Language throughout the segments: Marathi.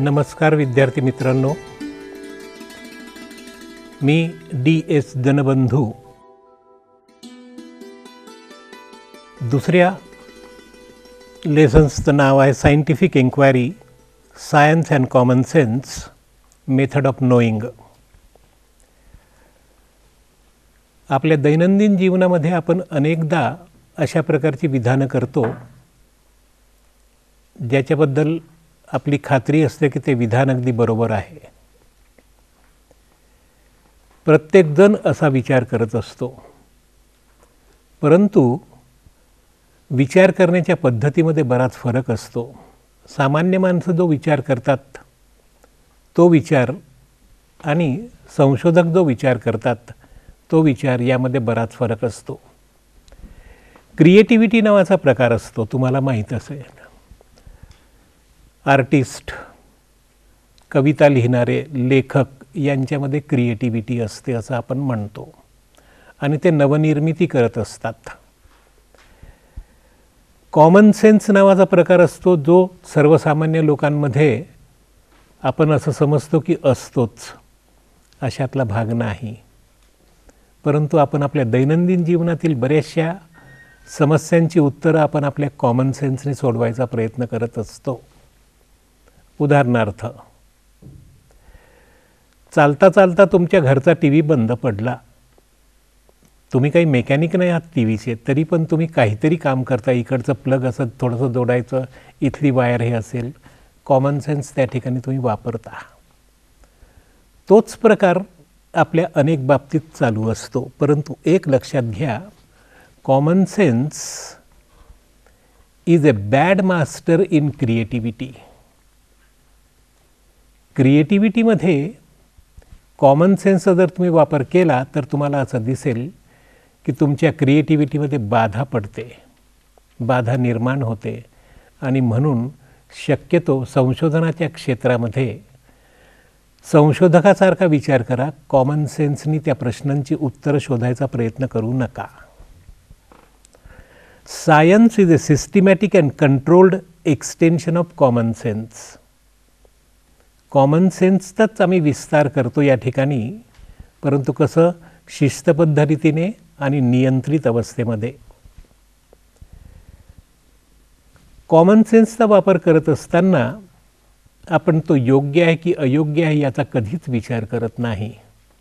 नमस्कार विद्यार्थी मित्रांनो, मी DS जनबंधू दुसऱ्या लेसन्सचं नाव आहे scientific enquiry, science and common sense, method of knowing. आपल्या दैनंदिन जीवनामध्ये आपण अनेकदा अशा प्रकारची विधानं करतो ज्याच्याबद्दल आपली खात्री असते की ते विधान अगदी बरोबर आहे. प्रत्येकजण असा विचार करत असतो, परंतु विचार करण्याच्या पद्धतीमध्ये बराच फरक असतो. सामान्य माणसं जो विचार करतात तो विचार आणि संशोधक जो विचार करतात तो विचार यामध्ये बराच फरक असतो. क्रिएटिव्हिटी नावाचा प्रकार असतो, तुम्हाला माहीत असेल. आर्टिस्ट, कविता लिहिणारे लेखक यांच्यामध्ये क्रिएटिव्हिटी असते असं आपण म्हणतो आणि ते नवनिर्मिती करत असतात. कॉमन सेन्स नावाचा प्रकार असतो जो सर्वसामान्य लोकांमध्ये आपण असं समजतो की असतोच, अशातला भाग नाही. परंतु आपण आपल्या दैनंदिन जीवनातील बऱ्याचशा समस्यांची उत्तरं आपण आपल्या कॉमन सेन्सने सोडवायचा प्रयत्न करत असतो. उदाहरणार्थ, चालता चालता तुमच्या घरचा टी व्ही बंद पडला. तुम्ही काही मेकॅनिक नाही आहात टी व्हीचे, तरी पण तुम्ही काहीतरी काम करता. इकडचं प्लग असं थोडंसं जोडायचं, इथली वायर हे असेल. कॉमन सेन्स त्या ठिकाणी तुम्ही वापरता. तोच प्रकार आपल्या अनेक बाबतीत चालू असतो. परंतु एक लक्षात घ्या, common sense is a bad master in creativity. क्रिएटिव्हिटीमध्ये कॉमन सेन्सचा जर तुम्ही वापर केला तर तुम्हाला असं दिसेल की तुमच्या क्रिएटिव्हिटीमध्ये बाधा पडते, बाधा निर्माण होते. आणि म्हणून शक्यतो संशोधनाच्या क्षेत्रामध्ये संशोधकासारखा विचार करा. कॉमन सेन्सनी त्या प्रश्नांची उत्तरं शोधायचा प्रयत्न करू नका. Science is a systematic and controlled extension of common sense. Common सेन्सचाच आम्ही विस्तार करतो या ठिकाणी, परंतु कसं, शिस्तबद्ध रीतीने आणि नियंत्रित अवस्थेमध्ये. कॉमन सेन्सचा वापर करत असताना आपण तो योग्य आहे की अयोग्य आहे याचा कधीच विचार करत नाही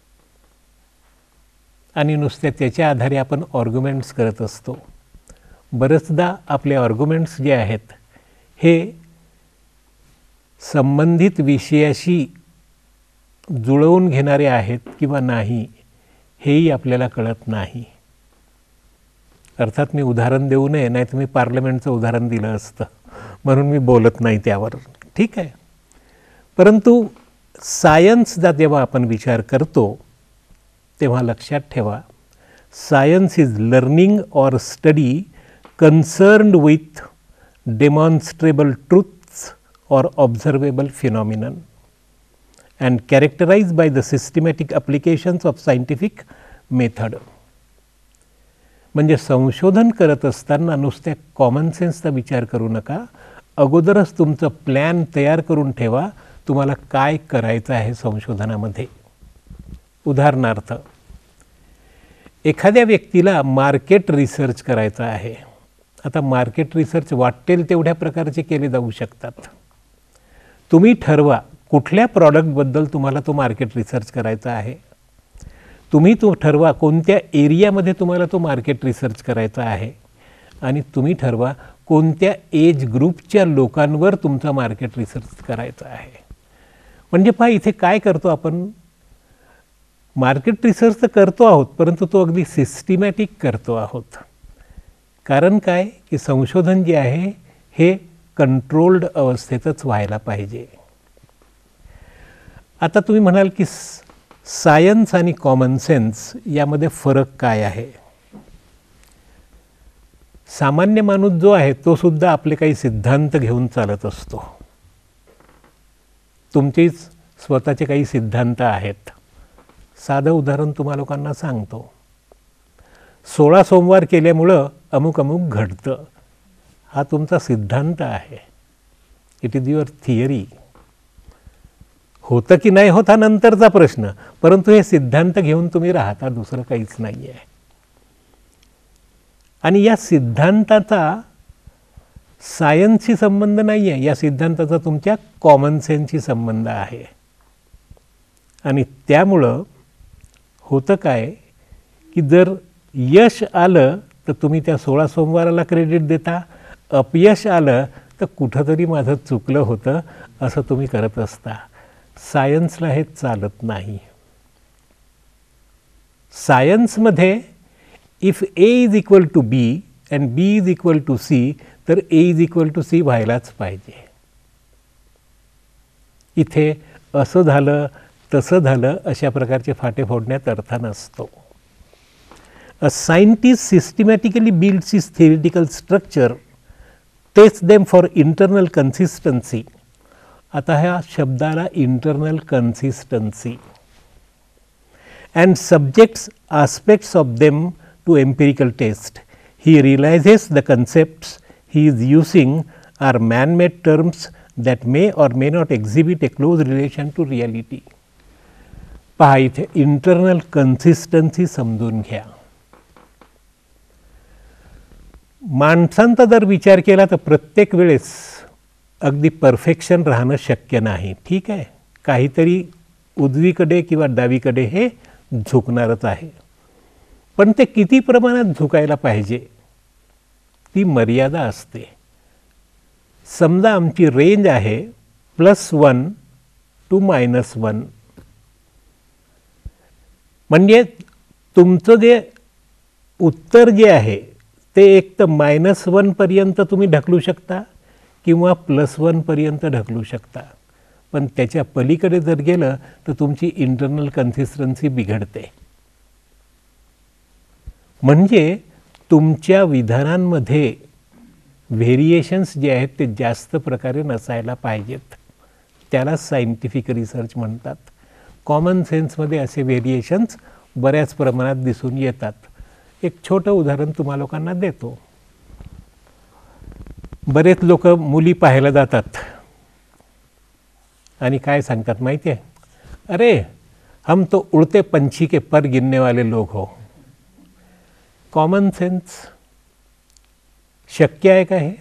आणि नुसत्या त्याच्या आधारे आपण आर्ग्युमेंट्स करत असतो. बरेचदा आपले आर्ग्युमेंट्स जे आहेत हे संबंधित विषयाशी जुळवून घेणारे आहेत किंवा नाही हेही आपल्याला कळत नाही. अर्थात मी उदाहरण देऊ नये, नाही तर मी पार्लमेंटचं उदाहरण दिलं असतं, म्हणून मी बोलत नाही त्यावर, ठीक आहे. परंतु सायन्सचा जेव्हा आपण विचार करतो तेव्हा लक्षात ठेवा, science is learning or study concerned with demonstrable truths or observable phenomenon and characterized by the systematic applications of scientific method. म्हणजे संशोधन करत असताना नुसत्या कॉमन सेन्सचा विचार करू नका. अगोदरच तुमचं प्लॅन तयार करून ठेवा, तुम्हाला काय करायचं आहे संशोधनामध्ये. उदाहरणार्थ, एखाद्या व्यक्तीला मार्केट रिसर्च करायचा आहे. आता मार्केट रिसर्च वाटेल तेवढ्या प्रकारचे केले जाऊ शकतात. तुम्ही ठरवा कुठल्या प्रॉडक्टबद्दल तुम्हाला तो मार्केट रिसर्च करायचा आहे. तुम्ही तो ठरवा कोणत्या एरियामध्ये तुम्हाला तो मार्केट रिसर्च करायचा आहे आणि तुम्ही ठरवा कोणत्या एज ग्रुपच्या लोकांवर तुमचा मार्केट रिसर्च करायचा आहे. म्हणजे पहा, इथे काय करतो आपण, मार्केट रिसर्च तर करतो आहोत, परंतु तो अगदी सिस्टमॅटिक करतो आहोत. कारण काय की संशोधन जे आहे हे कंट्रोल्ड अवस्थेतच व्हायला पाहिजे. आता तुम्ही म्हणाल की सायन्स आणि कॉमन सेन्स यामध्ये फरक काय आहे. सामान्य माणूस जो आहे तो सुद्धा आपले काही सिद्धांत घेऊन चालत असतो. तुमचेच स्वतःचे काही सिद्धांत आहेत. साधं उदाहरण तुम्हा लोकांना सांगतो. 16 सोमवार केल्यामुळं अमुक अमुक घडतं, हा तुमचा सिद्धांत आहे. It is your theory. होतं की नाही होत हा नंतरचा प्रश्न, परंतु हे सिद्धांत घेऊन तुम्ही राहता, दुसरं काहीच नाही आहे. आणि या सिद्धांताचा सायन्सशी संबंध नाही आहे, या सिद्धांताचा तुमच्या कॉमन सेन्सशी संबंध आहे. आणि त्यामुळं होतं काय की जर यश आलं तर तुम्ही त्या 16 सोमवाराला क्रेडिट देता, अपयश आलं तर कुठंतरी माझं चुकलं होतं असं तुम्ही करत असता. सायन्सला हे चालत नाही. सायन्समध्ये if A is equal to B and B is equal to C तर A is equal to C व्हायलाच पाहिजे. इथे असं झालं तसं झालं अशा प्रकारचे फाटे फोडण्यात अर्थ नसतो. A scientist systematically builds his theoretical structure, test them for internal consistency. आता ह्या शब्दाला internal consistency and subjects aspects of them to empirical test. He realizes the concepts he is using are man-made terms that may or may not exhibit a close relation to reality. पहा इथे इंटरनल कन्सिस्टन्सी समजून घ्या. माणसांचा जर विचार केला तर प्रत्येक वेळेस अगदी परफेक्शन राहणं शक्य नाही. ठीक आहे, काहीतरी उजवीकडे किंवा डावीकडे हे झुकणारच आहे, पण ते किती प्रमाणात झुकायला पाहिजे ती मर्यादा असते. समजा आमची रेंज आहे +1 to -1, म्हणजे तुमचं जे उत्तर जे आहे ते एक तर -1 पर्यंत तुम्ही ढकलू शकता किंवा +1 पर्यंत ढकलू शकता, पण त्याच्या पलीकडे जर गेलं तर तुमची इंटरनल कन्सिस्टन्सी बिघडते. म्हणजे तुमच्या विधानांमध्ये व्हेरिएशन्स जे आहेत ते जास्त प्रकारे नसायला पाहिजेत. त्याला सायंटिफिक रिसर्च म्हणतात. कॉमन सेन्समध्ये असे व्हेरिएशन्स बऱ्याच प्रमाणात दिसून येतात. एक छोटं उदाहरण तुम्हा लोकांना देतो. बरेच लोक मुली पाहायला जातात आणि काय सांगतात माहिती आहे, अरे हम तो उड़ते पंछी के पर गिनने वाले लोग हो. कॉमन सेन्स शक्य आहे का हे?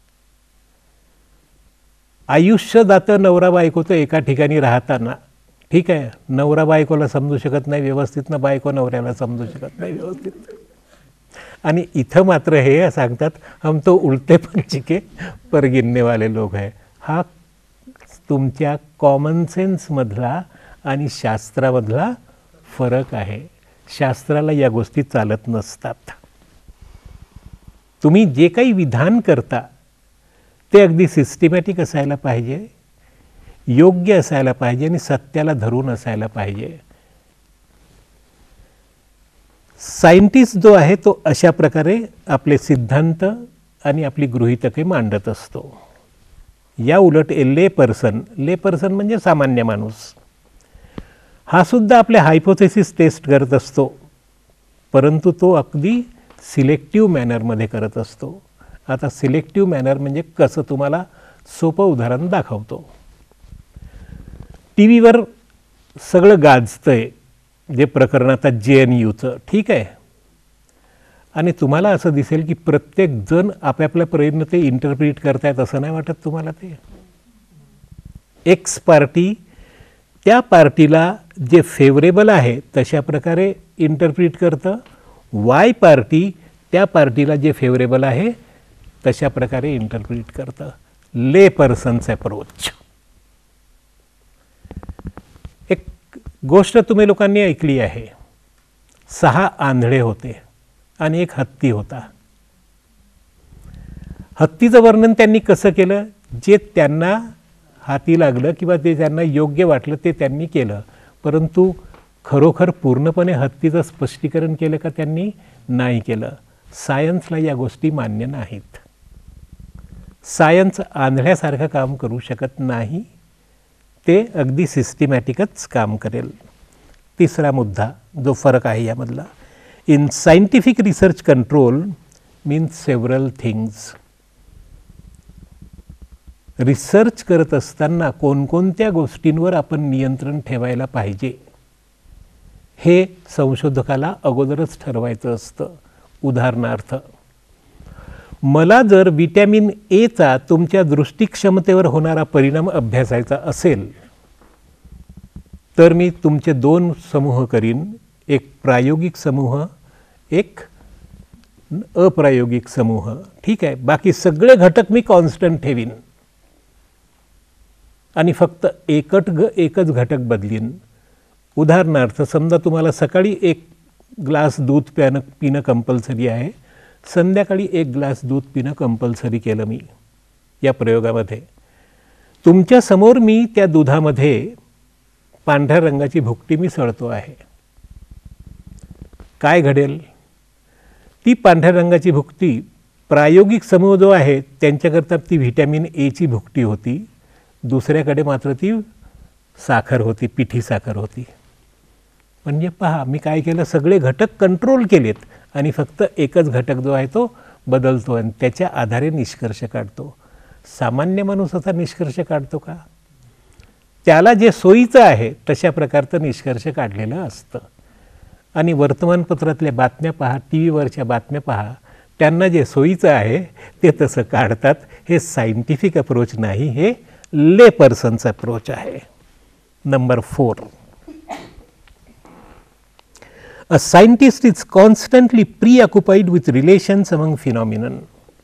आयुष्य जातं नवरा बायकोचं एका ठिकाणी राहताना. ठीक आहे, नवरा बायकोला समजू शकत नाही व्यवस्थित ना बायको नवऱ्याला समजू शकत नाही व्यवस्थित, आणि इथं मात्र हे सांगतात हम तो उड़ते पंछी के पर गिनने वाले लोग है. हा तुमच्या कॉमन सेन्समधला आणि शास्त्रामधला फरक आहे. शास्त्राला या गोष्टी चालत नसतात. तुम्ही जे काही विधान करता ते अगदी सिस्टमॅटिक असायला पाहिजे, योग्य असायला पाहिजे आणि सत्याला धरून असायला पाहिजे. सायंटिस्ट जो आहे तो अशा प्रकारे आपले सिद्धांत आणि आपली गृहीतके मांडत असतो. या उलट ले पर्सन म्हणजे सामान्य माणूस, हा सुद्धा आपले हायपोथेसिस टेस्ट करत असतो, परंतु तो अगदी सिलेक्टिव्ह मॅनरमध्ये करत असतो. आता सिलेक्टिव्ह मॅनर म्हणजे कसं तुम्हाला सोपं उदाहरण दाखवतो. टी व्हीवर सगळं गाजतंय, जे प्रकरण आता JNUचं, ठीक आहे, आणि तुम्हाला असं दिसेल की प्रत्येक जण आपापल्या प्रयत्न ते इंटरप्रिट करतायत. असं नाही वाटत तुम्हाला? ते एक्स पार्टी त्या पार्टीला जे फेवरेबल आहे तशा प्रकारे इंटरप्रिट करतं, वाय पार्टी त्या पार्टीला जे फेवरेबल आहे तशा प्रकारे इंटरप्रिट करतं. ले पर्सन्स अप्रोच. एक गोष्ट तुम्ही लोकांनी ऐकली आहे. 6 आंधळे होते आणि एक हत्ती होता. हत्तीचं वर्णन त्यांनी कसं केलं? जे त्यांना हाती लागलं किंवा ते त्यांना योग्य वाटलं ते त्यांनी केलं, परंतु खरोखर पूर्णपणे हत्तीचं स्पष्टीकरण केलं का? त्यांनी नाही केलं. सायन्सला या गोष्टी मान्य नाहीत. सायन्स आंधळ्यासारखं काम करू शकत नाही, ते अगदी सिस्टमॅटिकच काम करेल. तिसरा मुद्दा जो फरक आहे यामधला, in scientific research control means several things. Research करत असताना कोणकोणत्या गोष्टींवर आपण नियंत्रण ठेवायला पाहिजे हे संशोधकाला अगोदरच ठरवायचं असतं. उदाहरणार्थ, मला जर विटॅमिन एचा तुमच्या दृष्टिक्षमतेवर होणारा परिणाम अभ्यासायचा असेल तर मी तुमचे 2 समूह करीन, एक प्रायोगिक समूह, एक अप्रायोगिक समूह. ठीक आहे, बाकी सगळे घटक मी कॉन्स्टंट ठेवीन आणि फक्त एकच घटक बदलीन. उदाहरणार्थ, समजा तुम्हाला सकाळी 1 ग्लास दूध पिणं कंपल्सरी आहे, संध्याकाळी 1 ग्लास दूध पिणं कंपल्सरी केलं मी या प्रयोगामध्ये. तुमच्या समोर मी त्या दुधामध्ये पांढऱ्या रंगाची भुकटी मिसळतो आहे. काय घडेल? ती पांढऱ्या रंगाची भुकटी प्रायोगिक समूह जो आहे त्यांच्याकरता ती व्हिटॅमिन एची भुकटी होती, दुसऱ्याकडे मात्र ती साखर होती, पिठी साखर होती. म्हणजे पहा, मी काय केलं, सगळे घटक कंट्रोल केलेत आणि फक्त एकच घटक जो आहे तो बदलतो आणि त्याच्या आधारे निष्कर्ष काढतो. सामान्य माणूस असा निष्कर्ष काढतो का? त्याला जे सोयीचं आहे तशा प्रकारचं निष्कर्ष काढलेलं असतं. आणि वर्तमानपत्रातल्या बातम्या पहा, टी व्हीवरच्या बातम्या पहा, त्यांना जे सोयीचं आहे ते तसं काढतात. हे सायंटिफिक अप्रोच नाही, हे ले पर्सनचा अप्रोच आहे. Number 4, a scientist is constantly preoccupied with relations among phenomenon.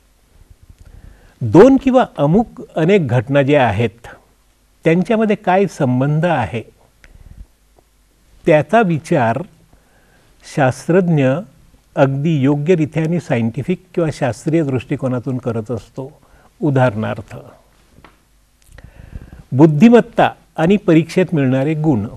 2 किंवा अनेक घटना ज्या आहेत त्यांच्यामध्ये काय संबंध आहे त्याचा विचार शास्त्रज्ञ अगदी योग्यरित्या आणि सायंटिफिक किंवा शास्त्रीय दृष्टिकोनातून करत असतो. उदाहरणार्थ, बुद्धिमत्ता आणि परीक्षेत मिळणारे गुण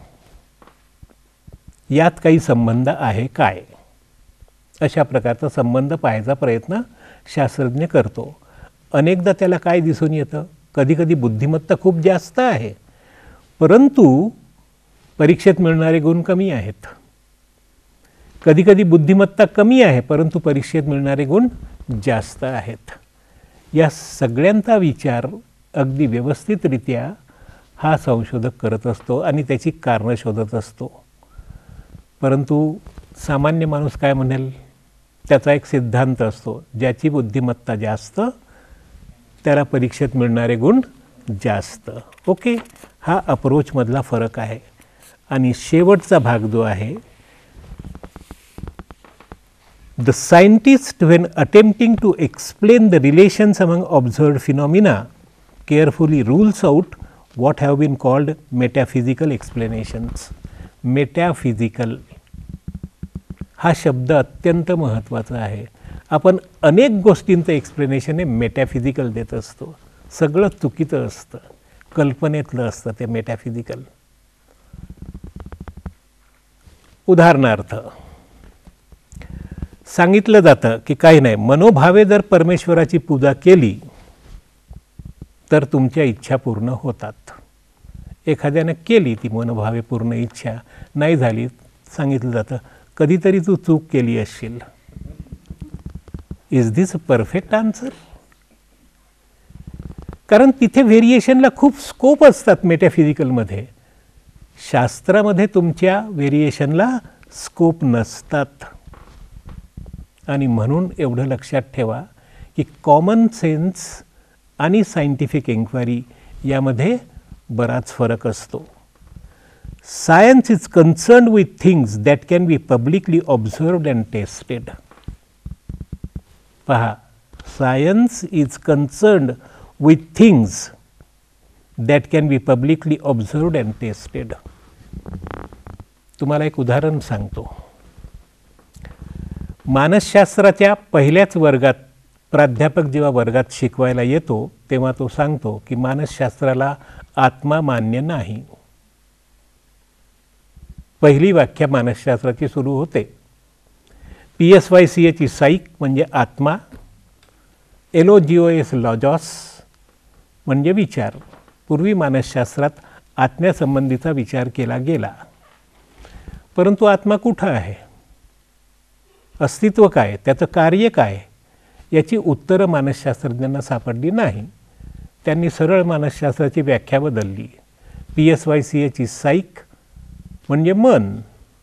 यात काही संबंध आहे काय? अशा प्रकारचा संबंध पाहायचा प्रयत्न शास्त्रज्ञ करतो. अनेकदा त्याला काय दिसून येतं, कधीकधी बुद्धिमत्ता खूप जास्त आहे परंतु परीक्षेत मिळणारे गुण कमी आहेत. कधीकधी बुद्धिमत्ता कमी आहे परंतु परीक्षेत मिळणारे गुण जास्त आहेत. या सगळ्यांचा विचार अगदी व्यवस्थितरित्या हा संशोधक करत असतो आणि त्याची कारणं शोधत असतो. परंतु सामान्य माणूस काय म्हणेल, त्याचा एक सिद्धांत असतो, ज्याची बुद्धिमत्ता जास्त त्याला परीक्षेत मिळणारे गुण जास्त. ओके, हा अप्रोचमधला फरक आहे. आणि शेवटचा भाग जो आहे, the scientist when attempting to explain the relations among observed phenomena carefully rules out what have been called metaphysical explanations. मेटॅफिजिकल हा शब्द अत्यंत महत्त्वाचा आहे. आपण अनेक गोष्टींचं एक्सप्लेनेशन हे मेटॅफिजिकल देत असतो. सगळं चुकीचं असतं, कल्पनेतलं असतं ते मेटॅफिजिकल. उदाहरणार्थ सांगितलं जातं की काही नाही, मनोभावे जर परमेश्वराची पूजा केली तर तुमच्या इच्छा पूर्ण होतात. एखाद्याने केली ती मनोभावे पूर्ण इच्छा, नाही झाली, सांगितलं जातं कधीतरी तू चूक केली असशील. Is this a perfect answer? कारण तिथे व्हेरिएशनला खूप स्कोप असतात मेटॅफिजिकलमध्ये. शास्त्रामध्ये तुमच्या व्हेरिएशनला स्कोप नसतात. आणि म्हणून एवढं लक्षात ठेवा की कॉमन सेन्स आणि सायंटिफिक एन्क्वायरी यामध्ये बराच फरक असतो. Science is concerned with things that can be publicly observed and tested. पहा, science is concerned with things that can be publicly observed and tested. तुम्हाला एक उदाहरण सांगतो. मानसशास्त्राच्या पहिल्याच वर्गात प्राध्यापक जेव्हा वर्गात शिकवायला येतो तेव्हा तो सांगतो की मानसशास्त्राला आत्मा मान्य नाही. पहिली व्याख्या मानसशास्त्राची सुरू होते. PSYCAची साईक म्हणजे आत्मा, LOGOS लॉजॉस म्हणजे विचार. पूर्वी मानसशास्त्रात आत्म्यासंबंधीचा विचार केला गेला. परंतु आत्मा कुठं आहे, अस्तित्व काय, त्याचं कार्य काय, याची उत्तरं मानसशास्त्रज्ञांना सापडली नाही. त्यांनी सरळ मानसशास्त्राची व्याख्या बदलली. PSYCH साईक म्हणजे मन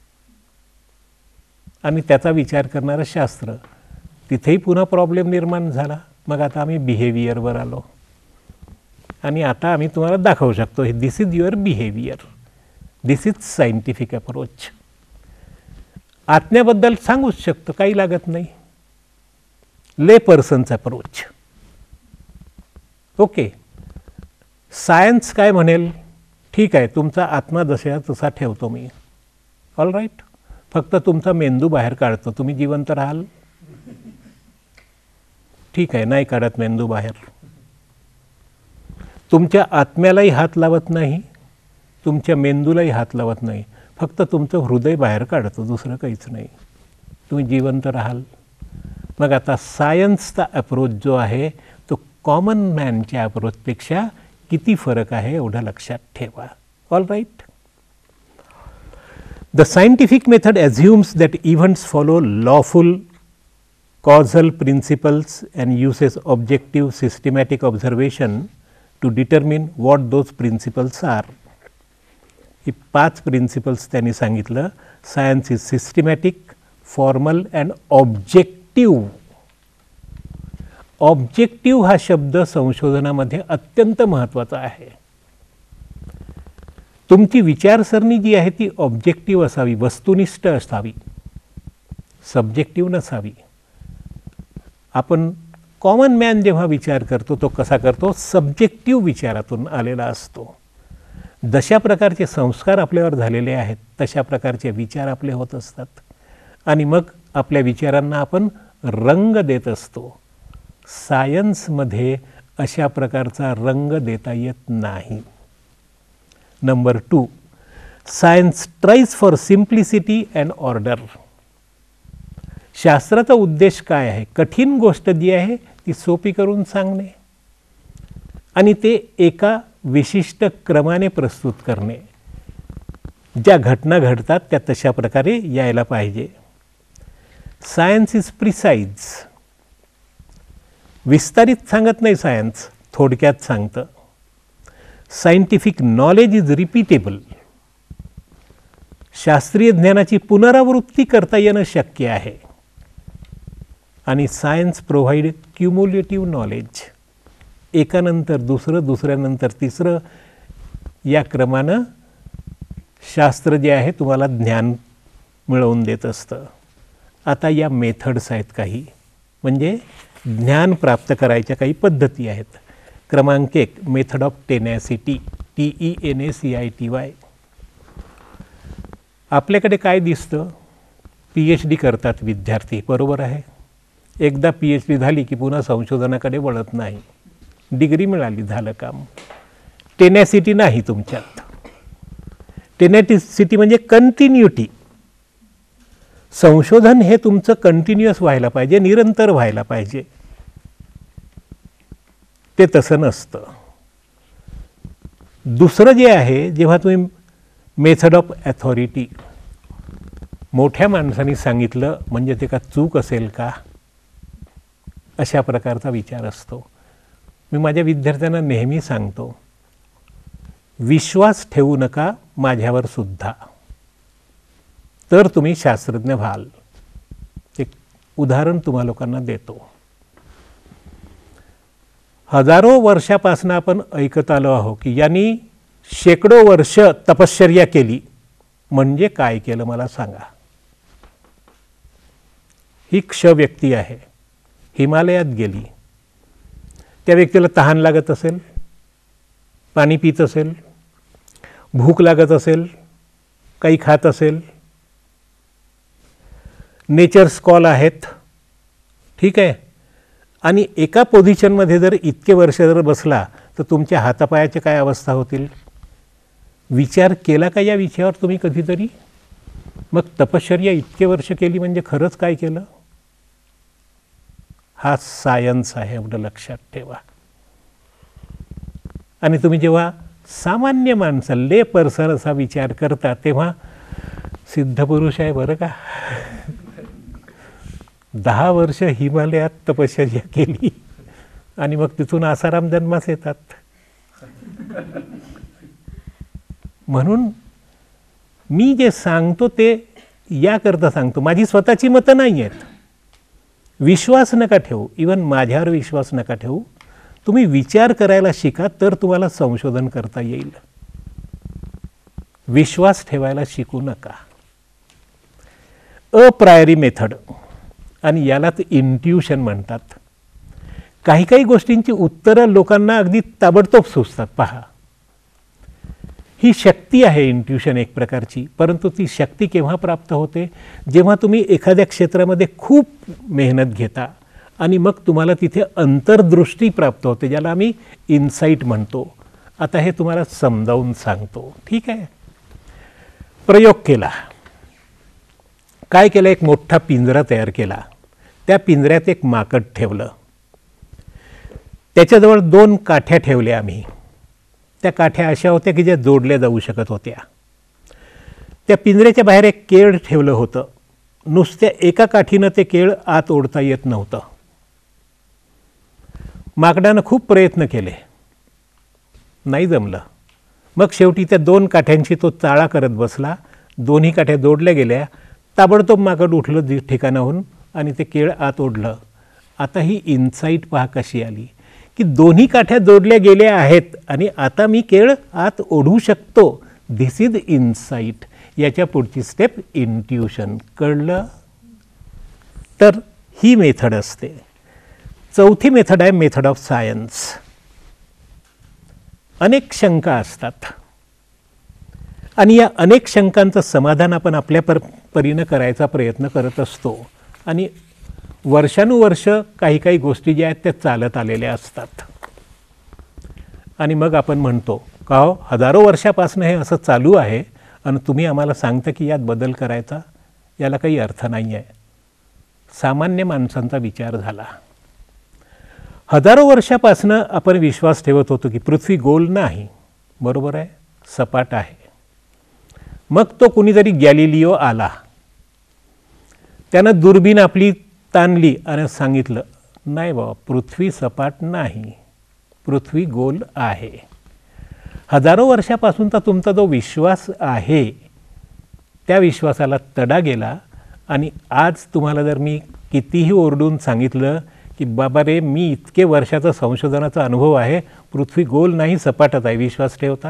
आणि त्याचा विचार करणारं शास्त्र. तिथेही पुन्हा प्रॉब्लेम निर्माण झाला. मग आता आम्ही बिहेवियरवर आलो आणि आता आम्ही तुम्हाला दाखवू शकतो हे this is your behaviour, this is scientific approach. आत्म्याबद्दल सांगूच शकतो, काही लागत नाही. ले पर्सन्स अप्रोच. ओके, सायन्स काय म्हणेल, ठीक आहे तुमचा आत्मा जसा तसा ठेवतो मी, ऑल राईट, फक्त तुमचा मेंदू बाहेर काढतो, तुम्ही जिवंत राहाल. ठीक आहे, नाही काढत मेंदू बाहेर. तुमच्या आत्म्यालाही हात लावत नाही, तुमच्या मेंदूलाही हात लावत नाही, फक्त तुमचं हृदय बाहेर काढतो, दुसरं काहीच नाही. तुम्ही जिवंत राहाल. मग आता सायन्सचा अप्रोच जो आहे तो कॉमन मॅनच्या अप्रोचपेक्षा किती फरक आहे एवढं लक्षात ठेवा. All right. The scientific method assumes that events follow lawful causal principles and uses objective systematic observation to determine what those principles are. ही 5 प्रिन्सिपल्स त्यांनी सांगितलं. Science is systematic, formal and objective. Objective हा शब्द संशोधनामध्ये अत्यंत महत्त्वाचा आहे. तुमची विचारसरणी जी आहे ती ऑब्जेक्टिव्ह असावी, वस्तुनिष्ठ असावी, सब्जेक्टिव्ह नसावी. आपण कॉमन मॅन जेव्हा विचार करतो तो कसा करतो, सब्जेक्टिव्ह विचारातून आलेला असतो. जशा प्रकारचे संस्कार आपल्यावर झालेले आहेत तशा प्रकारचे विचार आपले होत असतात आणि मग आपल्या विचारांना आपण रंग देत असतो. सायन्समध्ये अशा प्रकारचा रंग देता येत नाही. Number 2, science tries for simplicity and order. शास्त्राचा उद्देश काय आहे, कठीण गोष्ट जी आहे ती सोपी करून सांगणे आणि ते एका विशिष्ट क्रमाने प्रस्तुत करणे. ज्या घटना घडतात त्या तशा प्रकारे यायला पाहिजे. Science is precise. विस्तारित सांगत नाही सायन्स, थोडक्यात सांगतं. Scientific knowledge is repeatable. शास्त्रीय ज्ञानाची पुनरावृत्ती करता येणं शक्य आहे. आणि सायन्स प्रोव्हाइड क्युम्युलेटिव्ह नॉलेज. एकानंतर दुसरं, दुसऱ्यानंतर तिसरं, या क्रमानं शास्त्र जे आहे तुम्हाला ज्ञान मिळवून देत असतं. आता या मेथड्स आहेत काही, म्हणजे ज्ञान प्राप्त करायच्या काही पद्धती आहेत. क्रमांक 1, मेथड ऑफ टेनॅसिटी, TENACITY. आपल्याकडे काय दिसतं, PhD करतात विद्यार्थी, बरोबर आहे. एकदा PhD झाली की पुन्हा संशोधनाकडे वळत नाही. डिग्री मिळाली, झालं काम. टेनॅसिटी नाही तुमच्यात. टेनॅसिटी म्हणजे कंटिन्युटी. संशोधन हे तुमचं कंटिन्युअस व्हायला पाहिजे, निरंतर व्हायला पाहिजे. ते तसं नसतं. दुसरं जे आहे, जेव्हा तुम्ही मेथड ऑफ अथॉरिटी, मोठ्या माणसांनी सांगितलं म्हणजे ते का चूक असेल का, अशा प्रकारचा विचार असतो. मी माझ्या विद्यार्थ्यांना नेहमी सांगतो, विश्वास ठेवू नका माझ्यावर सुद्धा, तर तुम्ही शास्त्रज्ञ व्हाल. एक उदाहरण तुम्हा लोकांना देतो. हजारो वर्षापासून आपण ऐकत आलो आहोत की यांनी शेकडो वर्ष तपश्चर्या केली. म्हणजे काय केलं मला सांगा. ही क्ष व्यक्ती आहे, हिमालयात गेली. त्या व्यक्तीला तहान लागत असेल, पाणी पित असेल, भूक लागत असेल, काही खात असेल, नेचर्स कॉल आहेत, ठीक आहे. आणि एका पोझिशनमध्ये जर इतके वर्ष जर बसला तर तुमच्या हातापायाची काय अवस्था होतील. विचार केला का या विषयावर तुम्ही कधीतरी. मग तपश्चर्या इतके वर्ष केली म्हणजे खरंच काय केलं. हा सायन्स आहे, एवढं लक्षात ठेवा. आणि तुम्ही जेव्हा सामान्य माणसं, ले पर्सन असा विचार करता तेव्हा सिद्धपुरुष आहे बरं का. 10 वर्ष हिमालयात तपश्चर्या केली आणि मग तिथून आसाराम जन्मास येतात. म्हणून मी जे सांगतो ते याकरता सांगतो, माझी स्वतःची मतं नाही आहेत. विश्वास नका ठेवू, इवन माझ्यावर विश्वास नका ठेवू. तुम्ही विचार करायला शिका, तर तुम्हाला संशोधन करता येईल. विश्वास ठेवायला शिकू नका. अप्रायरी मेथड, आणि यालाच इंट्युशन म्हणतात. काही काही गोष्टींची उत्तरं लोकांना अगदी ताबडतोब सुचतात. पहा, ही शक्ती आहे इंट्युशन एक प्रकारची, परंतु ती शक्ती केव्हा प्राप्त होते? जेव्हा तुम्ही एखाद्या क्षेत्रामध्ये खूप मेहनत घेता आणि मग तुम्हाला तिथे अंतर्दृष्टी प्राप्त होते, ज्याला आम्ही इन्साईट म्हणतो. आता हे तुम्हाला समजावून सांगतो, ठीक आहे. प्रयोग केला. काय केलं? एक मोठा पिंजरा तयार केला. त्या पिंजऱ्यात एक माकड ठेवलं. त्याच्याजवळ 2 काठ्या ठेवल्या आम्ही. त्या काठ्या अशा होत्या की ज्या जोडल्या जाऊ शकत होत्या. त्या पिंजऱ्याच्या बाहेर एक केळ ठेवलं होतं. नुसत्या एका काठीनं ते केळ आत ओढता येत नव्हतं. माकडानं खूप प्रयत्न केले, नाही जमलं. मग शेवटी त्या 2 काठ्यांची तो चाळा करत बसला. दोन्ही काठ्या जोडल्या गेल्या. ताबडतोब माकड उठलं ठिकाणाहून आणि ते केळ आत ओढलं. आता ही इन्साईट पहा कशी आली की दोन्ही काठ्या जोडल्या गेल्या आहेत आणि आता मी केळ आत ओढू शकतो. This is insight. याच्या पुढची स्टेप इंट्युशन. कळलं? तर ही मेथड असते. चौथी मेथड आहे मेथड ऑफ सायन्स. अनेक शंका असतात आणि या अनेक शंकांचं समाधान आपण आपल्या परीनं करायचा प्रयत्न करत असतो. आणि वर्षानुवर्ष काही काही गोष्टी ज्या आहेत त्या चालत आलेल्या असतात. आणि मग आपण म्हणतो का हो, हजारो वर्षापासून हे असं चालू आहे आणि तुम्ही आम्हाला सांगता की यात बदल करायचा. याला काही अर्थ नाही आहे. सामान्य माणसांचा विचार झाला. हजारो वर्षापासून आपण विश्वास ठेवत होतो की पृथ्वी गोल नाही, बरोबर आहे, सपाट आहे. मग तो कुणीतरी गॅलिलिओ आला. त्यानं दुर्बीण आपली ताणली आणि सांगितलं नाही बाबा, पृथ्वी सपाट नाही, पृथ्वी गोल आहे. हजारो वर्षापासूनचा तुमचा जो विश्वास आहे त्या विश्वासाला तडा गेला. आणि आज तुम्हाला जर मी कितीही ओरडून सांगितलं की बाबा रे, मी इतके वर्षाचा संशोधनाचा अनुभव आहे, पृथ्वी गोल नाही सपाटच आहे, विश्वास ठेवता?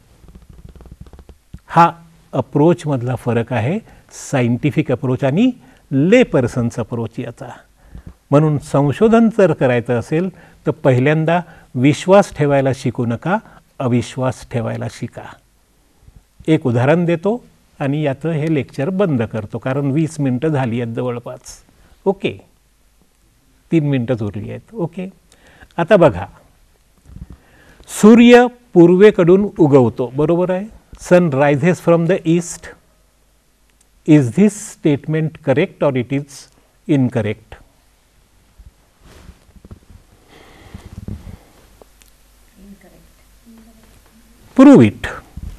हा अप्रोचमधला फरक आहे, सायंटिफिक अप्रोच आणि ले पर्सन्स अप्रोच याचा. म्हणून संशोधन जर करायचं असेल तर पहिल्यांदा विश्वास ठेवायला शिकू नका, अविश्वास ठेवायला शिका. एक उदाहरण देतो आणि याचं हे लेक्चर बंद करतो, कारण 20 मिनटं झाली आहेत जवळपास. ओके, 3 मिनटंच उरली आहेत. ओके, आता बघा, सूर्य पूर्वेकडून उगवतो, बरोबर आहे. Sun rises from the east. Is this statement correct or it is incorrect? Prove it.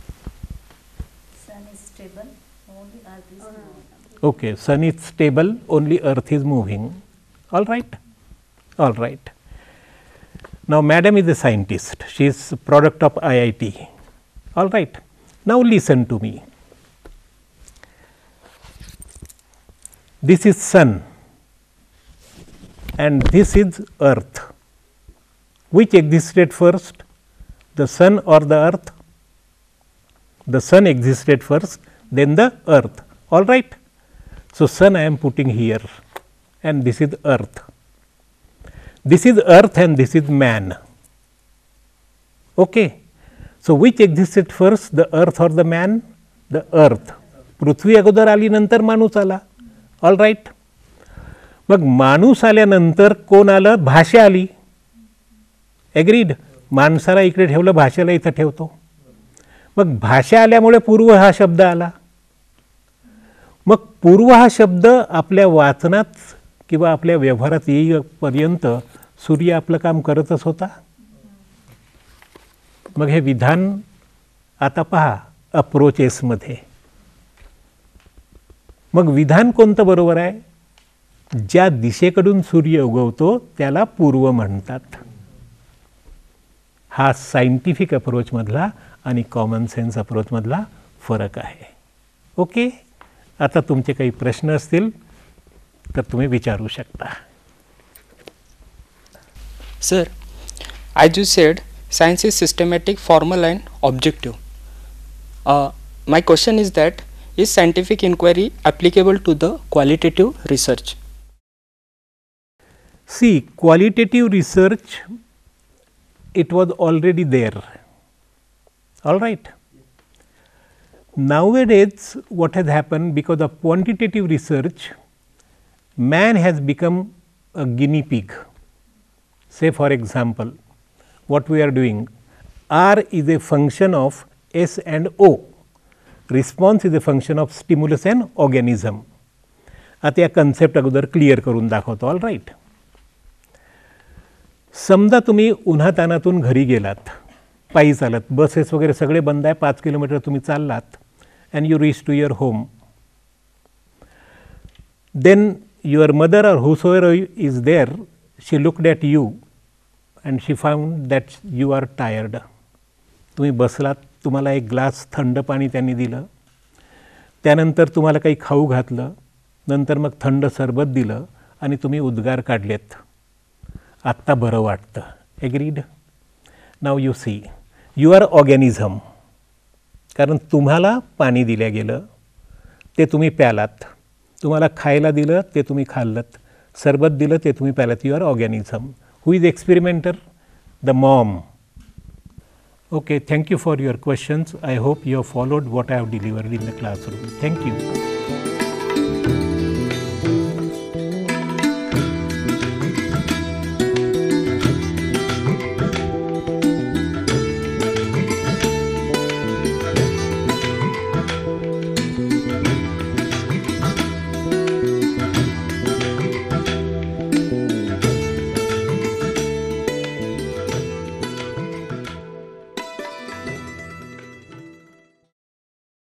Sun is stable, only Earth is moving. Okay, sun is stable, only Earth is moving. All right? All right. Now, madam is a scientist. She is a product of IIT. All right. Now, listen to me. This is sun and this is Earth. Which existed first? The sun or the earth? The sun existed first, then the earth. All right. So, sun I am putting here and this is earth. This is earth and this is man. Okay. So, which existed first, the earth or the man? The earth. पृथ्वी अगोदर आली, नंतर माणूस आला. All right. मग माणूस आल्यानंतर कोण आलं? भाषा आली. एग्रीड. माणसाला इकडे ठेवलं, भाषेला इथं ठेवतो. मग भाषा आल्यामुळे पूर्व हा शब्द आला. मग पूर्व हा शब्द आपल्या वाचनात किंवा आपल्या व्यवहारात येईपर्यंत सूर्य आपलं काम करतच होता. मग हे विधान आता पहा अप्रोचेसमध्ये. मग विधान कोणतं बरोबर आहे? ज्या दिशेकडून सूर्य उगवतो त्याला पूर्व म्हणतात. हा सायंटिफिक अप्रोचमधला आणि कॉमन सेन्स अप्रोचमधला फरक आहे. ओके, आता तुमचे काही प्रश्न असतील तर तुम्ही विचारू शकता. Sir, as you said, science is systematic, formal and objective. My question is that, is scientific inquiry applicable to the qualitative research? See, qualitative research, it was already there. All right. Nowadays, what has happened, because of quantitative research, man has become a guinea pig. Say for example, what we are doing, R is a function of S and O, response is a function of stimulus and organism. आता या कन्सेप्ट अगोदर क्लिअर करून दाखवतो. All right. समजा तुम्ही उन्हातानातून घरी गेलात, पायी चालत, बसेस वगैरे सगळे बंद आहे, 5 किलोमीटर तुम्ही चाललात and you reach to your home. Then your mother or whosoever is there, she looked at you and she found that you are tired. तुम्ही बसलात, तुम्हाला एक ग्लास थंड पाणी त्यांनी दिलं, त्यानंतर तुम्हाला काही खाऊ घातलं, नंतर मग थंड सरबत दिलं आणि तुम्ही उद्गार काढलेत, आत्ता बरं वाटतं. Agreed. Now you see, you are organism. कारण तुम्हाला पाणी दिलं गेलं, ते तुम्ही प्यालात, तुम्हाला खायला दिलं, ते तुम्ही खाल्लत, सरबत दिलं, ते तुम्ही प्यालात. You are organism. Who is experimenter? The mom. Okay, thank you for your questions. I hope you have followed what I have delivered in the classroom. Thank you.